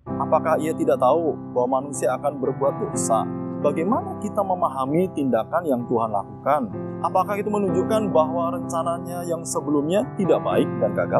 Apakah ia tidak tahu bahwa manusia akan berbuat dosa? Bagaimana kita memahami tindakan yang Tuhan lakukan? Apakah itu menunjukkan bahwa rencananya yang sebelumnya tidak baik dan gagal?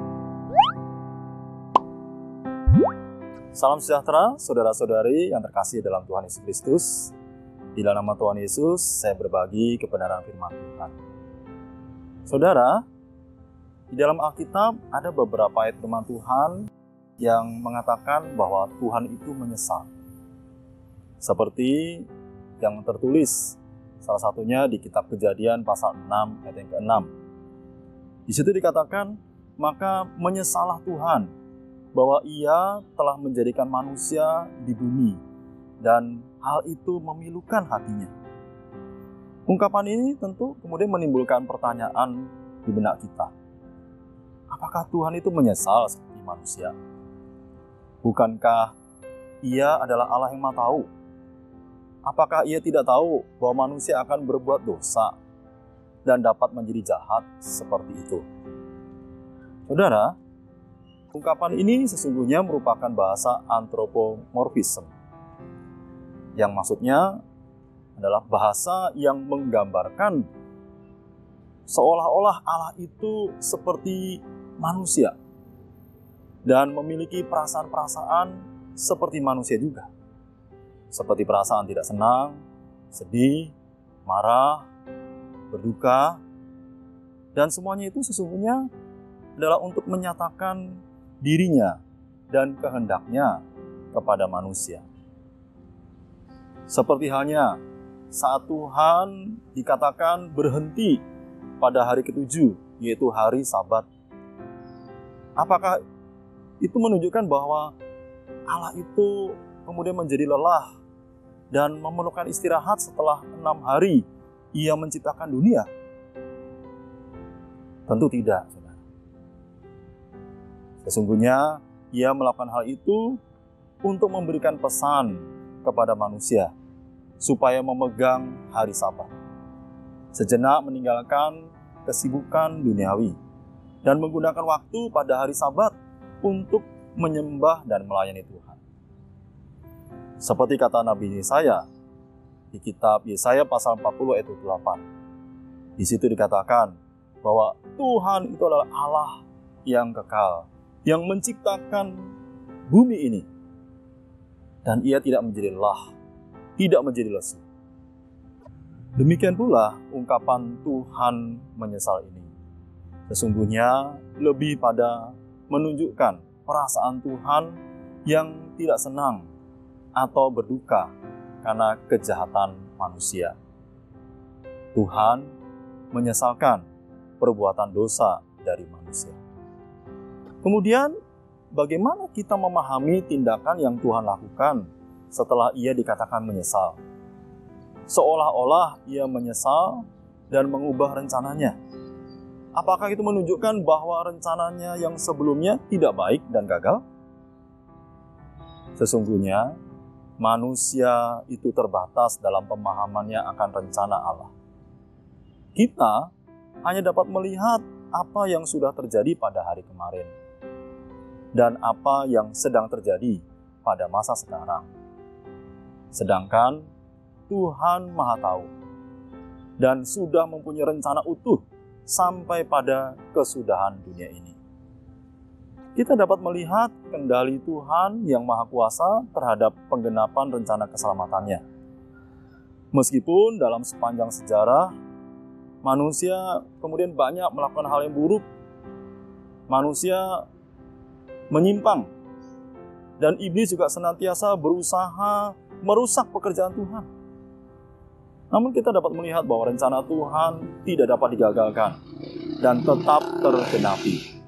Salam sejahtera, saudara-saudari yang terkasih dalam Tuhan Yesus Kristus. Di dalam nama Tuhan Yesus, saya berbagi kebenaran firman Tuhan. Saudara, di dalam Alkitab ada beberapa ayat firman Tuhan yang mengatakan bahwa Tuhan itu menyesal. Seperti yang tertulis salah satunya di kitab Kejadian pasal 6 ayat yang ke-6. Di situ dikatakan, maka menyesallah Tuhan bahwa ia telah menjadikan manusia di bumi dan hal itu memilukan hatinya. Ungkapan ini tentu kemudian menimbulkan pertanyaan di benak kita. Apakah Tuhan itu menyesal seperti manusia? Bukankah ia adalah Allah yang Maha Tahu? Apakah ia tidak tahu bahwa manusia akan berbuat dosa dan dapat menjadi jahat seperti itu? Saudara, ungkapan ini sesungguhnya merupakan bahasa antropomorfisme, yang maksudnya adalah bahasa yang menggambarkan seolah-olah Allah itu seperti manusia dan memiliki perasaan-perasaan seperti manusia juga. Seperti perasaan tidak senang, sedih, marah, berduka, dan semuanya itu sesungguhnya adalah untuk menyatakan dirinya dan kehendaknya kepada manusia. Seperti halnya saat Tuhan dikatakan berhenti pada hari ke-7, yaitu hari Sabat. Apakah itu menunjukkan bahwa Allah itu kemudian menjadi lelah dan memerlukan istirahat setelah 6 hari ia menciptakan dunia? Tentu tidak, saudara. Sesungguhnya ia melakukan hal itu untuk memberikan pesan kepada manusia supaya memegang hari Sabat, sejenak meninggalkan kesibukan duniawi dan menggunakan waktu pada hari Sabat untuk menyembah dan melayani Tuhan. Seperti kata Nabi Yesaya di kitab Yesaya pasal 40 ayat 28. Di situ dikatakan bahwa Tuhan itu adalah Allah yang kekal, yang menciptakan bumi ini. Dan ia tidak menjadi lelah, tidak menjadi lesu. Demikian pula ungkapan Tuhan menyesal ini sesungguhnya lebih pada menunjukkan perasaan Tuhan yang tidak senang atau berduka karena kejahatan manusia. Tuhan menyesalkan perbuatan dosa dari manusia. Kemudian, bagaimana kita memahami tindakan yang Tuhan lakukan setelah ia dikatakan menyesal? Seolah-olah ia menyesal dan mengubah rencananya. Apakah itu menunjukkan bahwa rencananya yang sebelumnya tidak baik dan gagal? Sesungguhnya, manusia itu terbatas dalam pemahamannya akan rencana Allah. Kita hanya dapat melihat apa yang sudah terjadi pada hari kemarin dan apa yang sedang terjadi pada masa sekarang. Sedangkan Tuhan Maha Tahu dan sudah mempunyai rencana utuh sampai pada kesudahan dunia ini. Kita dapat melihat kendali Tuhan yang Maha Kuasa terhadap penggenapan rencana keselamatannya. Meskipun dalam sepanjang sejarah, manusia kemudian banyak melakukan hal yang buruk, manusia menyimpang, dan iblis juga senantiasa berusaha merusak pekerjaan Tuhan. Namun kita dapat melihat bahwa rencana Tuhan tidak dapat digagalkan dan tetap tergenapi.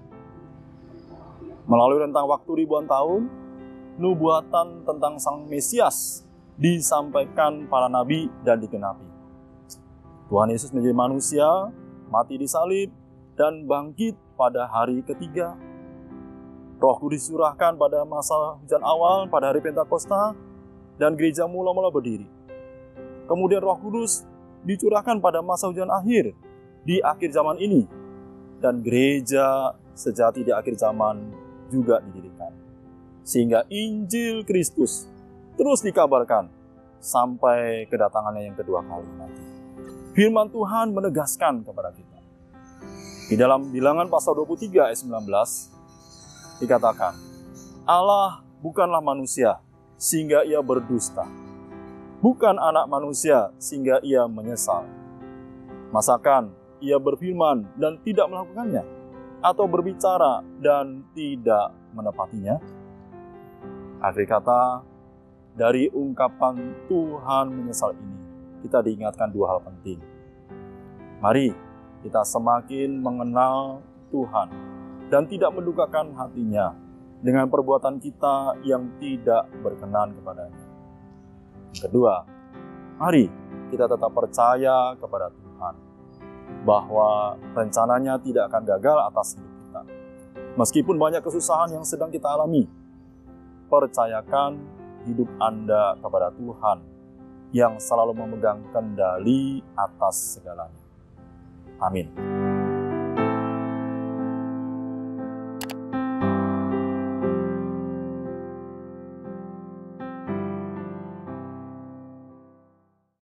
Melalui rentang waktu ribuan tahun, nubuatan tentang Sang Mesias disampaikan para nabi dan digenapi. Tuhan Yesus menjadi manusia, mati di salib, dan bangkit pada hari ketiga. Roh Kudus dicurahkan pada masa hujan awal, pada hari Pentakosta, dan gereja mula-mula berdiri. Kemudian Roh Kudus dicurahkan pada masa hujan akhir, di akhir zaman ini. Dan gereja sejati di akhir zaman juga didirikan. sehingga Injil Kristus terus dikabarkan sampai kedatangannya yang kedua kali nanti. Firman Tuhan menegaskan kepada kita. Di dalam Bilangan pasal 23 ayat 19 dikatakan, Allah bukanlah manusia sehingga ia berdusta, bukan anak manusia sehingga ia menyesal. Masakan ia berfirman dan tidak melakukannya, atau berbicara dan tidak menepatinya? Akhir kata, dari ungkapan Tuhan menyesal ini, kita diingatkan dua hal penting. Mari kita semakin mengenal Tuhan dan tidak mendukakan hatinya dengan perbuatan kita yang tidak berkenan kepadanya. Yang kedua, mari kita tetap percaya kepada Tuhan bahwa rencananya tidak akan gagal atas hidup kita. Meskipun banyak kesusahan yang sedang kita alami, percayakan hidup Anda kepada Tuhan yang selalu memegang kendali atas segalanya. Amin.